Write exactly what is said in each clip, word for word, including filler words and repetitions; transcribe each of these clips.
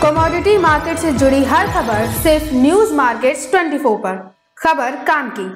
Commodity market से जुड़ी हर खबर सिर्फ न्यूज मार्केट्स चौबीस पर। खबर काम की।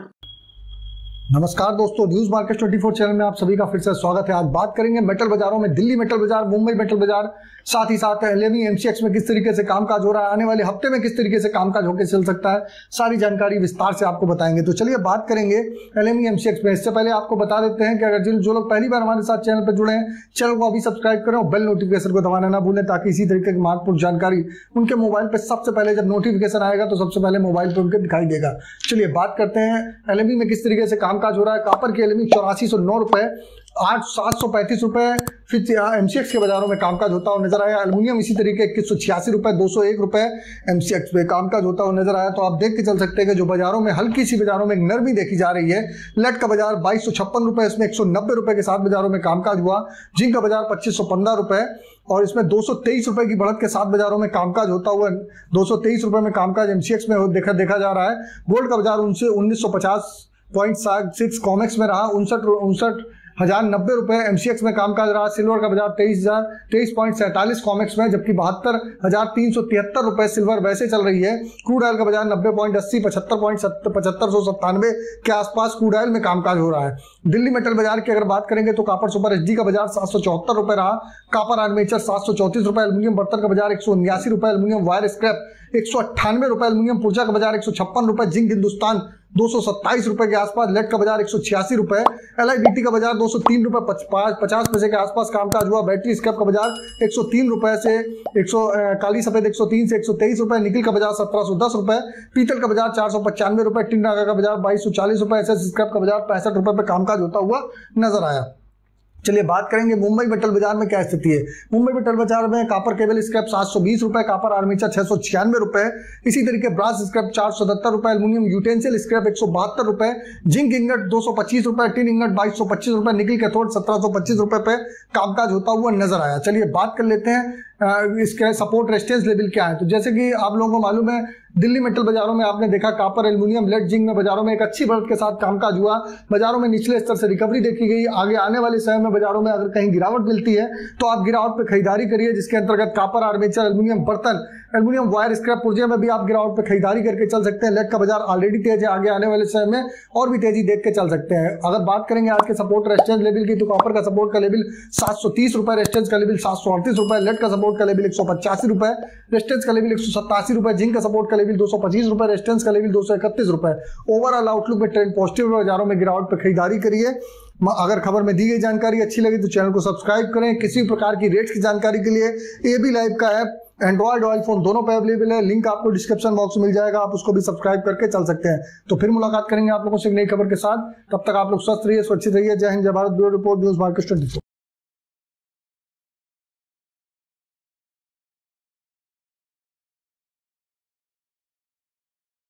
नमस्कार दोस्तों, न्यूज मार्केट चौबीस चैनल में आप सभी का फिर से स्वागत है। आज बात करेंगे मेटल बाजारों में, दिल्ली मेटल बाजार, मुंबई मेटल बाजार, साथ ही साथ एलएमई एमसीएक्स में किस तरीके से कामकाज हो रहा है, आने वाले हफ्ते में किस तरीके से कामकाज होकर चल सकता है, सारी जानकारी विस्तार से आपको बताएंगे। तो चलिए बात करेंगे एलएमई एमसीएक्स में। इससे पहले आपको बता देते हैं कि अगर जिन जो लोग पहली बार हमारे साथ चैनल पर जुड़े हैं, चैनल को अभी सब्सक्राइब करें और बेल नोटिफिकेशन को दबाना ना भूलें, ताकि इसी तरीके की महत्वपूर्ण जानकारी उनके मोबाइल पर सबसे पहले जब नोटिफिकेशन आएगा तो सबसे पहले मोबाइल पर उनके दिखाई देगा। चलिए बात करते हैं एलएमई में किस तरीके से कामकाज हो रहा है। कापर की एलएमई चौरासी सौ नौ रुपए, आठ सात सौ पैंतीस रुपए फिर एमसीएक्स के बाजारों में कामकाज होता हुआ नजर आया। एल्युमिनियम इसी तरीके इक्कीस सौ छियासी रुपए, दो सौ एक रुपए एमसीएक्स में कामकाज होता हुआ नजर आया। तो आप देख के चल सकते हैं कि जो बाजारों में हल्की सी बाजारों में नरमी देखी जा रही है। लेड का बाजार बाईस सौ छप्पन रुपए, इसमें एक सौ नब्बे रुपए के साथ बाजारों में कामकाज हुआ। जिंक का बाजार पच्चीस सौ पंद्रह रुपए और इसमें दो सौ तेईस रुपए की बढ़त के साथ बाजारों में कामकाज होता हुआ दो सौ तेईस रुपए में कामकाज एमसीएक्स में देखा देखा जा रहा है। गोल्ड का बाजार उनसे उन्नीस सौ पचास पॉइंट सिक्स कॉमेक्स में रहा, उनसठ उनसठ हजार नब्बे रुपए एमसीएक्स में कामकाज रहा। सिल्वर का बाजार तेईस हजार तेईस पॉइंट सैंतालीस कॉमेक्स में, जबकि बहत्तर हजार तीन सौ तिहत्तर रुपए सिल्वर वैसे चल रही है। क्रूड ऑयल का बाजार नब्बे पॉइंट अस्सी पचहत्तर पॉइंट पचहत्तर सौ सत्तानवे के आसपास क्रूड ऑयल में कामकाज हो रहा है। दिल्ली मेटल बाजार की अगर बात करेंगे तो कापर सुपर एचडी का बाजार सात सौ चौहत्तर रुपए रहा। कापर आर्मेचर सात सौ चौतीस रुपए, एल्यूमिनियम बर्तन का बाजार एक सौ उन्यासी रुपए, एल्यूमिनियम वायर स्क्रैप एक सौ अट्ठानवे रुपए, एल्यूमिनियम पुर्जा का बाजार एक सौ छप्पन रुपए, जिंक हिंदुस्तान दो सौ सत्ताईस रुपए के आसपास, लेड का बाजार एक सौ छियासी रुपए, एलआईबीटी का बाजार दो सौ तीन रुपए पचास पैसे के आसपास कामकाज हुआ। बैटरी स्क्रैप का बाजार एक सौ तीन रुपए से एक सौ काली सफेद एक सौ तीन से एक सौ तेईस रुपए, निकल का बाजार सत्रह सौ दस रुपए, पीतल का बाजार चार सौ पचानवे रुपए, टिन नागा का बाजार बाईस सौ चालीस रुपए, एसएस स्क्रैप का बाजार पैंसठ रुपए पे कामकाज होता हुआ नजर आया। चलिए बात करेंगे मुंबई मेटल बाजार में क्या स्थिति है। मुंबई मेटल बाजार में कापर केबल स्क्रैप सात सौ बीस रुपए, कापर आर्मेचर छह सौ छियानवे रुपए, इसी तरीके ब्रास स्क्रैप चार सौ सत्तर रुपए, एल्यूमिनियम यूटेंसिल स्क्रैप एक सौ बहत्तर रुपए, जिंक इंगट दो सौ पच्चीस रुपए, टिन इंगट बाईस सौ पच्चीस रुपए, निकल कैथोड सत्रह सौ पच्चीस रुपए पे कामकाज होता हुआ नजर आया। चलिए बात कर लेते हैं इसके सपोर्ट रेजिस्टेंस लेवल क्या है। तो जैसे कि आप लोगों को मालूम है, दिल्ली मेटल बाजारों में आपने देखा कापर, एल्यूमिनियम, लेड, जिंक में बाजारों में एक अच्छी बढ़त के साथ कामकाज हुआ। बाजारों में निचले स्तर से रिकवरी देखी गई। आगे आने वाले समय में बाजारों में अगर कहीं गिरावट मिलती है तो आप गिरावट पे खरीदारी करिए, जिसके अंतर्गत कापर, आर्मेचर, एल्यूमिनियम बर्तन, एल्यूमिनियम वायर स्क्रैप पुर्जे में भी आप गिरावट पे खरीदारी करके चल सकते हैं। लेड का बाजार ऑलरेडी तेज है, आगे आने वाले समय में और भी तेजी देख के चल सकते हैं। अगर बात करेंगे आज के सपोर्ट रेजिस्टेंस लेवल की, तो कॉपर का सपोर्ट का लेवल सात सौ तीस रुपए, रेजिस्टेंस का लेवल सात सौ अड़तीस रुपए, लेड का सपोर्ट का लेवल एक सौ पचासी रुपए, रेजिस्टेंस का लेवल एक सौ सत्तासी रुपए, जिंक का सपोर्ट का लेवल दो सौ पच्चीस रुपए, रेजिस्टेंस का लेवल दो सौ इकतीस रुपए। ओवरऑल आउटलुक में ट्रेंड पॉजिटिव है, बाजारों में गिरावट पर खरीदारी करिए। अगर खबर में दी गई जानकारी अच्छी लगी तो चैनल को सब्सक्राइब करें। किसी प्रकार की रेट्स की जानकारी के लिए एबी लाइव का ऐप एंड्रॉइड ऑयल फोन दोनों पे अवेलेबल है, लिंक आपको डिस्क्रिप्शन बॉक्स में मिल जाएगा, आप उसको भी सब्सक्राइब करके चल सकते हैं। तो फिर मुलाकात करेंगे आप लोगों से एक नई खबर के साथ। तब तक आप लोग स्वस्थ रहिए, सुरक्षित रहिए। जय हिंद, जय Bharat. Bureau report, news market चौबीस।